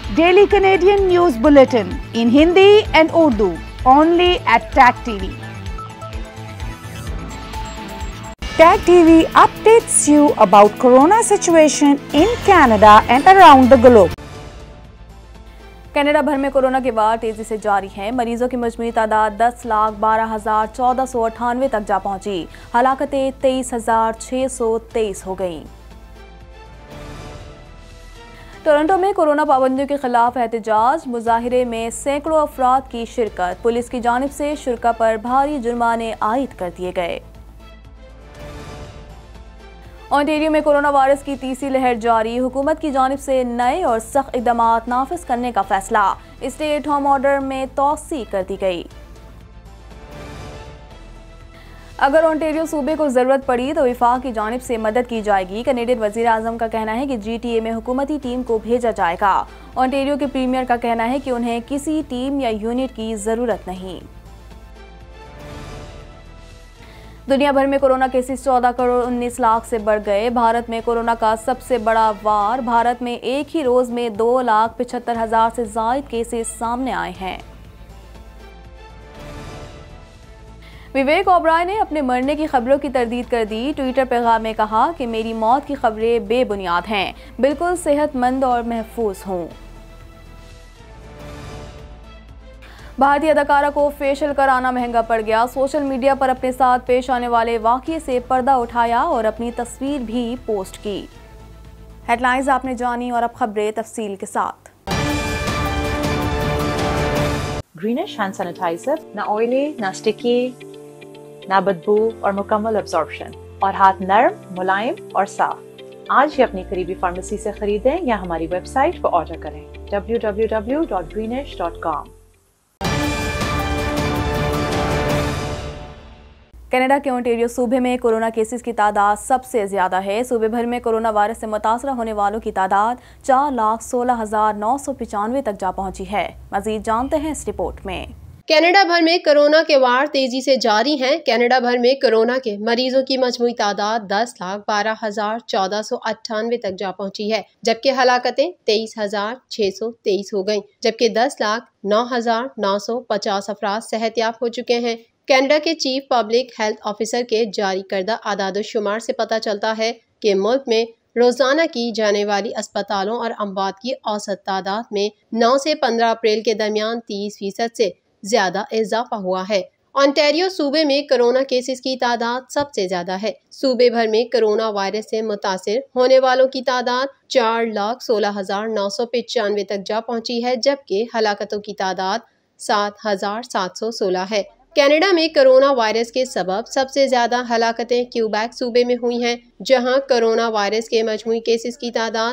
Daily Canadian News Bulletin in Hindi and Urdu, only at TAG TV. TAG TV updates you about Corona situation in Canada and around the globe. Canada भर में corona के वार तेजी से जारी है। मरीजों की मजमूई तादाद 10,12,1498 तक जा पहुंची। हलाकतें 23,623 हो गईं। टोरंटो में कोरोना पाबंदियों के खिलाफ एहतजाज, मुजाहिरे में सैकड़ों अफराद की शिरकत। पुलिस की जानिब से शुरा पर भारी जुर्माने आयद कर दिए गए। ओंटारियो में कोरोना वायरस की तीसरी लहर जारी। हुकूमत की जानिब से नए और सख्त इक़दामात नाफिज करने का फैसला। स्टे एट होम ऑर्डर में तौसी कर दी गई। अगर ओंटारियो सूबे को जरूरत पड़ी तो विफाक की जानिब से मदद की जाएगी। कैनेडियन वज़ीर आज़म का कहना है कि GTA में हुकूमती टीम को भेजा जाएगा। ओंटारियो के प्रीमियर का कहना है कि उन्हें किसी टीम या यूनिट की जरूरत नहीं। दुनिया भर में कोरोना केसेस 14 करोड़ 19 लाख से बढ़ गए। भारत में कोरोना का सबसे बड़ा वार। भारत में एक ही रोज में 2,75,000 से ज़ायद केसेस सामने आए हैं। विवेक ओबराय ने अपने मरने की खबरों की तरदीद कर दी। ट्विटर पैगाम में कहा कि मेरी मौत की खबरें बेबुनियाद हैं, बिल्कुल सेहतमंद और महफूज हूँ। भारतीय अदाकारा को फेशियल कराना महंगा पड़ गया। सोशल मीडिया पर अपने साथ पेश आने वाले वाक़ये से पर्दा उठाया और अपनी तस्वीर भी पोस्ट की। हेडलाइंस आपने जानी और अब खबरें तफसील के साथ। ग्रीनिश हैंड सैनिटाइजर, ना ऑयली, ना स्टिकी, ना बदबू और मुकम्मल अब्जॉर्प्शन, और हाथ नरम, मुलायम और साफ। आज ही अपनी करीबी फार्मेसी से खरीदें या हमारी वेबसाइट पर ऑर्डर करें www.greenish.com। कनाडा के ओंटारियो सूबे में कोरोना केसेस की तादाद सबसे ज्यादा है। सूबे भर में कोरोना वायरस से मुतासरा होने वालों की तादाद 4,16,995 तक जा पहुंची है। मजीद जानते हैं इस रिपोर्ट में। कनाडा भर में कोरोना के वार तेजी से जारी हैं। कनाडा भर में कोरोना के मरीजों की मजमूई तादाद 10,12,1498 तक जा पहुंची है, जबकि हलाकतें 23,623 हो गयी, जबकि 10,09,950 अफराद सेहतयाब हो चुके हैं। कनाडा के चीफ पब्लिक हेल्थ ऑफिसर के जारी करदा आदाद-ओ-शुमार से पता चलता है कि मुल्क में रोजाना की जाने वाली अस्पतालों और अमवात की औसत तादाद में 9 से 15 अप्रैल के दरमियान 30% से ज्यादा इजाफा हुआ है। ओंटारियो सूबे में कोरोना केसेस की तादाद सबसे ज्यादा है। सूबे भर में कोरोना वायरस से मुतासिर होने वालों की तादाद 4,16,995 तक जा पहुंची है, जबकि हलाकतों की तादाद 7,716 है। कनाडा में कोरोना वायरस के सबब सबसे ज्यादा हलाकतें क्यूबेक सूबे में हुई हैं, जहां कोरोना वायरस के मजमूई केसेस की तादाद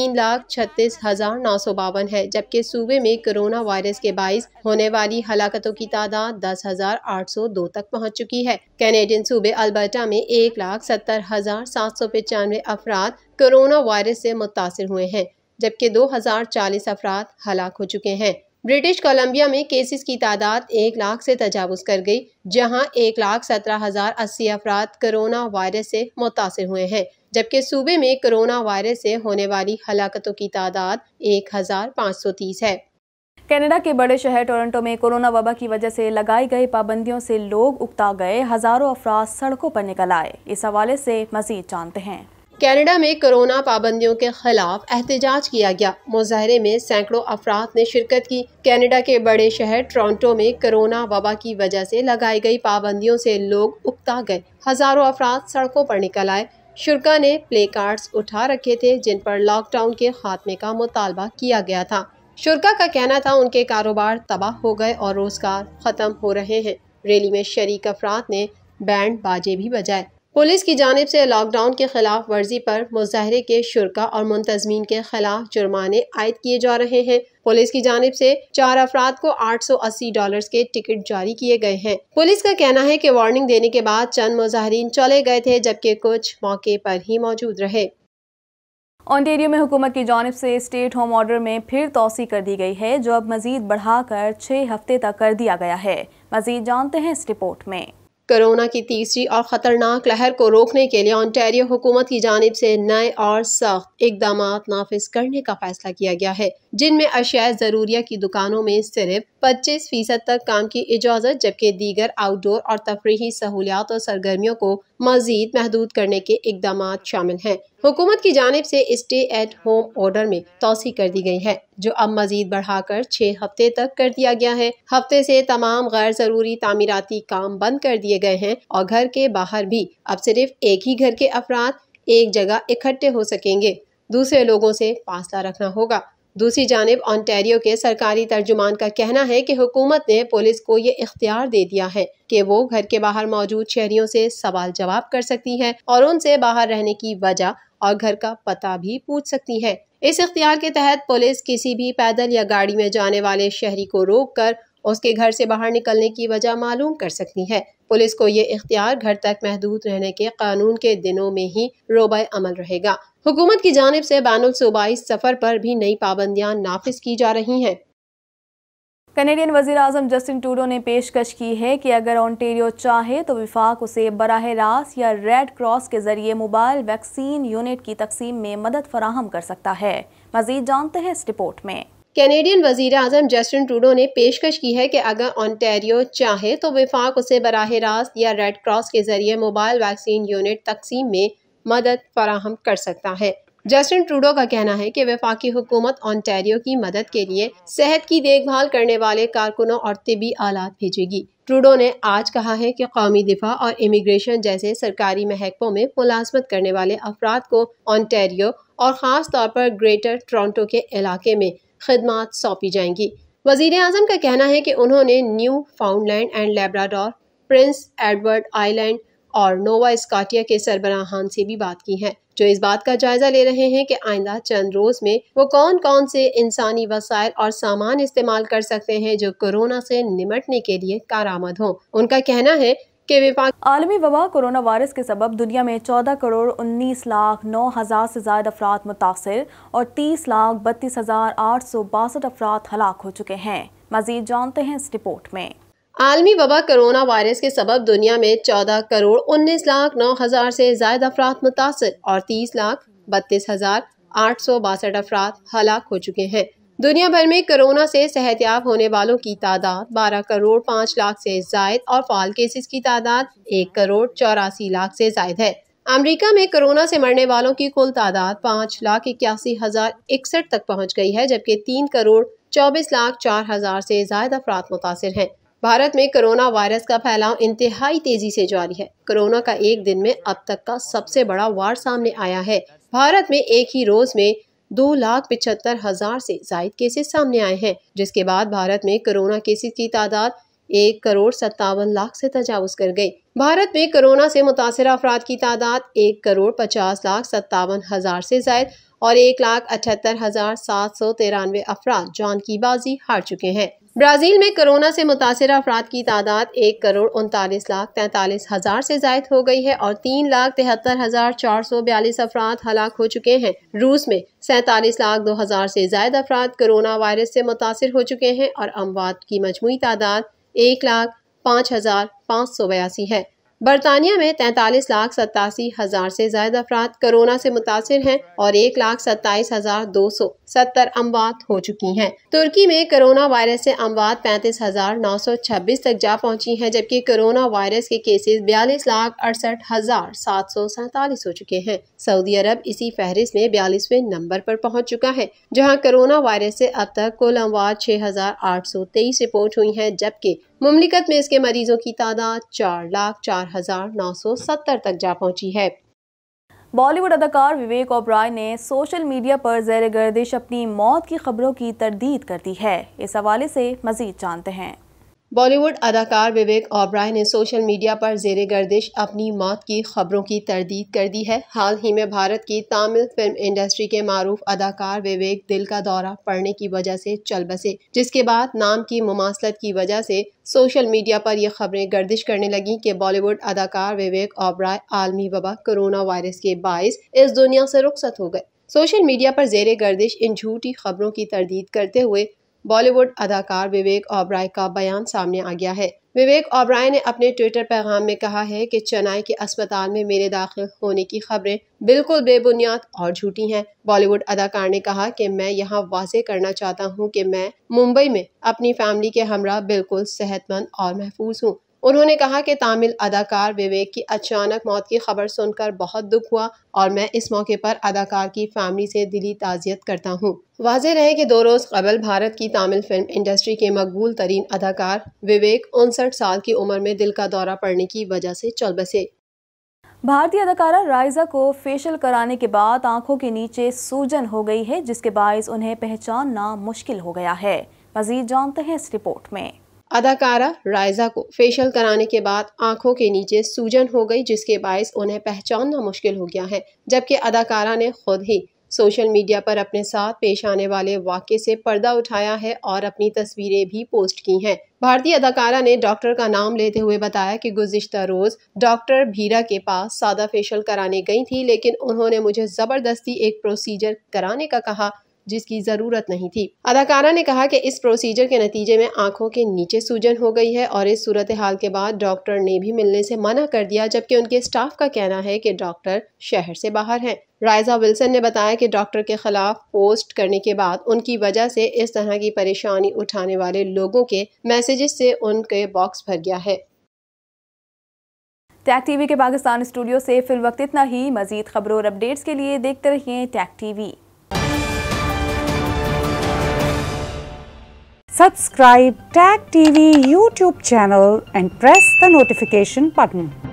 3,36,952 है, जबकि सूबे में कोरोना वायरस के बाइस होने वाली हलाकतों की तादाद 10,802 तक पहुंच चुकी है। कैनेडियन सूबे अल्बर्टा में 1,70,795 अफराद कोरोना वायरस से मुतासिर हुए हैं, जबकि 2,040 अफराद हलाक हो चुके हैं। ब्रिटिश कोलंबिया में केसेस की तादाद 1 लाख से तजावुज कर गई, जहां 1,17,080 अफराद कोरोना वायरस से मुतासिर हुए हैं, जबकि सूबे में कोरोना वायरस से होने वाली हलाकतों की तादाद 1,530 है। कनाडा के बड़े शहर टोरंटो में कोरोना वबा की वजह से लगाई गई पाबंदियों से लोग उकता गए। हजारों अफराद सड़कों पर निकल आए। इस हवाले से मजीद जानते हैं। कनाडा में कोरोना पाबंदियों के खिलाफ एहतजाज किया गया। मुजाहरे में सैकड़ों अफराद ने शिरकत की। कनाडा के बड़े शहर टोरंटो में कोरोना वबा की वजह से लगाई गई पाबंदियों से लोग उकता गए। हजारों अफराद सड़कों पर निकल आए। शुरा ने प्ले कार्ड्स उठा रखे थे, जिन पर लॉकडाउन के खात्मे का मुतालबा किया गया था। शुरा का कहना था उनके कारोबार तबाह हो गए और रोजगार खत्म हो रहे हैं। रैली में शरीक अफराद ने बैंड बाजे भी बजाए। पुलिस की जानिब से लॉकडाउन के खिलाफ वर्जी पर मुजाहरे के शुरा और मुंतजमीन के खिलाफ जुर्माने आयद किए जा रहे हैं। पुलिस की जानिब से 4 अफराद को $880 के टिकट जारी किए गए हैं। पुलिस का कहना है कि वार्निंग देने के बाद चंद मुजाहरीन चले गए थे, जबकि कुछ मौके पर ही मौजूद रहे। ओंटारियो में हुकूमत की जानिब से स्टेट होम ऑर्डर में फिर तौसी कर दी गई है, जो अब मजीद बढ़ाकर 6 हफ्ते तक कर दिया गया है। मजीद जानते हैं इस रिपोर्ट में। कोरोना की तीसरी और खतरनाक लहर को रोकने के लिए ओंटारियो हुकूमत की जानिब से नए और सख्त इकदाम नाफिज करने का फैसला किया गया है, जिनमें अशिया ज़रूरिया की दुकानों में सिर्फ 25% तक काम की इजाज़त, जबकि दीगर आउटडोर और तफरीही सहूलियात और सरगर्मियों को मजीद महदूद करने के इकदाम शामिल हैं। हुकूमत की जानिब से स्टे एट होम ऑर्डर में तोसी कर दी गई है, जो अब मजीद बढ़ाकर 6 हफ्ते तक कर दिया गया है। हफ्ते से तमाम गैर जरूरी तामीराती काम बंद कर दिए गए हैं और घर के बाहर भी अब सिर्फ एक ही घर के अफराद एक जगह इकट्ठे हो सकेंगे। दूसरे लोगों से फासला रखना होगा। दूसरी जानिब ओंटारियो के सरकारी तर्जुमान का कहना है कि हुकूमत ने पुलिस को ये इख्तियार दे दिया है कि वो घर के बाहर मौजूद शहरियों से सवाल जवाब कर सकती है और उनसे बाहर रहने की वजह और घर का पता भी पूछ सकती है। इस इख्तियार के तहत पुलिस किसी भी पैदल या गाड़ी में जाने वाले शहरी को रोक कर उसके घर से बाहर निकलने की वजह मालूम कर सकती है। पुलिस को ये इख्तियार घर तक महदूद रहने के कानून के दिनों में ही रोबे अमल रहेगा। हुकूमत की जानिब से बैनुल सूबाई सफर पर भी नई पाबंदियां नाफिज की जा रही हैं। कैनेडियन वज़ीर आज़म जस्टिन ट्रूडो ने पेशकश की है कि अगर ओंटारियो चाहे तो विफाक उसे बराह रास्त या रेड क्रॉस के जरिए मोबाइल वैक्सीन यूनिट की तकसीम में मदद फराहम कर सकता है। मज़ीद जानते हैं इस रिपोर्ट में। कैनेडियन वज़ीर आज़म जस्टिन ट्रूडो ने पेशकश की है कि अगर ओंटारियो चाहे तो विफाक उसे बराह रास्त या रेड क्रॉस के जरिए मोबाइल वैक्सीन यूनिट तकसीम में मदद फराहम कर सकता है। जस्टिन ट्रूडो का कहना है कि वफाकी हुकूमत ओंटारियो की मदद के लिए सेहत की देखभाल करने वाले कारकुनों और तिबी आलात भेजेगी। ट्रूडो ने आज कहा है कि कौमी दिफा और इमिग्रेशन जैसे सरकारी महकमों में मुलाजमत करने वाले अफराद को ओंटारियो और ख़ास तौर पर ग्रेटर टोरंटो के इलाके में खिदमात सौंपी जाएंगी। वज़ीर आज़म का कहना है कि उन्होंने Newfoundland and Labrador, Prince Edward Island और नोवा स्कॉटिया के सरबराहान से भी बात की है, जो इस बात का जायजा ले रहे हैं कि आइंदा चंद रोज में वो कौन कौन से इंसानी वसाइल और सामान इस्तेमाल कर सकते हैं जो कोरोना से निमटने के लिए कारआमद हों। उनका कहना है कि विफाक आलमी वबा कोरोना वायरस के सबब दुनिया में 14,19,09,000 से ज्यादा अफराद मुतासिर और 30,32,862 अफराद हलाक हो चुके हैं। मजीद जानते हैं इस रिपोर्ट में। आलमी वबा कोरोना वायरस के सबब दुनिया में 14,19,09,000 से ज्यादा अफराद मुतासिर और 30,32,862 अफराद हलाक हो चुके हैं। दुनिया भर में कोरोना से सेहतयाब होने वालों की तादाद 12,05,00,000 से जायद और फाल केसेस की तादाद 1,84,00,000 से जायद है। अमेरिका में कोरोना से मरने वालों की कुल तादाद 5,81,061 तक पहुँच गई है, जबकि 3,24,04,000 से ज्यादा अफराद मुतासिर हैं। भारत में कोरोना वायरस का फैलाव इंतहाई तेजी से जारी है। कोरोना का एक दिन में अब तक का सबसे बड़ा वार सामने आया है। भारत में एक ही रोज में 2,75,000 से जायद केसेस सामने आए हैं, जिसके बाद भारत में कोरोना केसेस की तादाद 1,57,00,000 से तजावुज कर गई। भारत में कोरोना से मुतासिर अफराद की तादाद 1,50,57,000 से जायद और 1,78,793 अफराद जान की बाजी हार चुके हैं। ब्राजील में कोरोना से मुतासिर अफराद की तादाद 1,39,43,000 से जायद हो गई है और 3,73,442 अफराद हलाक हो चुके हैं। रूस में 47,02,000 से ज्यादा अफराद कोरोना वायरस से मुतासिर हो चुके हैं और अमवात की मजमूई तादाद 1,05,582 है। बरतानिया में 43,87,000 से ज्यादा अफराद कोरोना से मुतासिर हैं और 1,27,270 अमवात हो चुकी हैं। तुर्की में कोरोना वायरस से अमवात 35,926 तक जा पहुंची हैं, जबकि कोरोना वायरस के केसेस 42,68,747 हो चुके हैं। सऊदी अरब इसी फहरिस्त में 42वें नंबर पर पहुंच चुका है, जहां कोरोना वायरस से अब तक कुल अमवात 6,823 रिपोर्ट हुई हैं, जबकि मुमलिकत में इसके मरीजों की तादाद 4,04,970 तक जा पहुंची है। बॉलीवुड अदाकार विवेक ओबराय ने सोशल मीडिया पर ज़ेर गर्दिश अपनी मौत की खबरों की तरदीद कर दी है। इस हवाले से मजीद जानते हैं। बॉलीवुड अदाकार विवेक ओबराय ने सोशल मीडिया पर ज़ेर गर्दिश अपनी मौत की खबरों की तरदीद कर दी है। हाल ही में भारत की तामिल फिल्म इंडस्ट्री के मारूफ अदाकार विवेक दिल का दौरा पड़ने की वजह से चल बसे, जिसके बाद नाम की मुमासलत की वजह से सोशल मीडिया पर ये खबरें गर्दिश करने लगी कि बॉलीवुड अदाकार विवेक ओबराय आलमी वबा कोरोना वायरस के बाइस इस दुनिया से रुखसत हो गए। सोशल मीडिया पर ज़ेर गर्दिश इन झूठी खबरों की तरदीद करते हुए बॉलीवुड अदाकार विवेक ओबराय का बयान सामने आ गया है। विवेक ओबराय ने अपने ट्विटर पैगाम में कहा है कि चेन्नई के अस्पताल में मेरे दाखिल होने की खबरें बिल्कुल बेबुनियाद और झूठी हैं। बॉलीवुड अदाकार ने कहा कि मैं यहाँ वाज़ेह करना चाहता हूँ कि मैं मुंबई में अपनी फैमिली के हमरा बिल्कुल सेहतमंद और महफूज हूँ। उन्होंने कहा कि तामिल अदाकार विवेक की अचानक मौत की खबर सुनकर बहुत दुख हुआ और मैं इस मौके पर अदाकार की फैमिली से दिली ताज़ियत करता हूँ। वाज़ेह रहे कि 2 रोज़ कबल भारत की तामिल फिल्म इंडस्ट्री के मकबूल तरीन अदाकार विवेक 59 साल की उम्र में दिल का दौरा पड़ने की वजह से चल बसे। भारतीय अदाकारा राइजा को फेशियल कराने के बाद आंखों के नीचे सूजन हो गई है, जिसके बायस उन्हें पहचानना मुश्किल हो गया है। मजीद जानते हैं इस रिपोर्ट में। अदाकारा राइजा को फेशियल कराने के बाद आंखों के नीचे सूजन हो गई, जिसके बायस उन्हें पहचानना मुश्किल हो गया है। जबकि अदाकारा ने खुद ही सोशल मीडिया पर अपने साथ पेश आने वाले वाक़े से पर्दा उठाया है और अपनी तस्वीरें भी पोस्ट की हैं। भारतीय अदाकारा ने डॉक्टर का नाम लेते हुए बताया कि गुज़िश्ता रोज़ डॉक्टर भीरा के पास सादा फेशियल कराने गई थी, लेकिन उन्होंने मुझे ज़बरदस्ती एक प्रोसीजर कराने का कहा जिसकी जरूरत नहीं थी। अदाकारा ने कहा कि इस प्रोसीजर के नतीजे में आंखों के नीचे सूजन हो गई है और इस सूरत हाल के बाद डॉक्टर ने भी मिलने से मना कर दिया, जबकि उनके स्टाफ का कहना है कि डॉक्टर शहर से बाहर हैं। राइजा विल्सन ने बताया कि डॉक्टर के खिलाफ पोस्ट करने के बाद उनकी वजह से इस तरह की परेशानी उठाने वाले लोगों के मैसेजेस से उनके बॉक्स भर गया है। टैग टीवी के पाकिस्तान स्टूडियो से फिल वक्त इतना ही। मजीद खबरों और अपडेट्स के लिए देखते रहिए Tag TV. Subscribe Tag TV YouTube channel and press the notification button.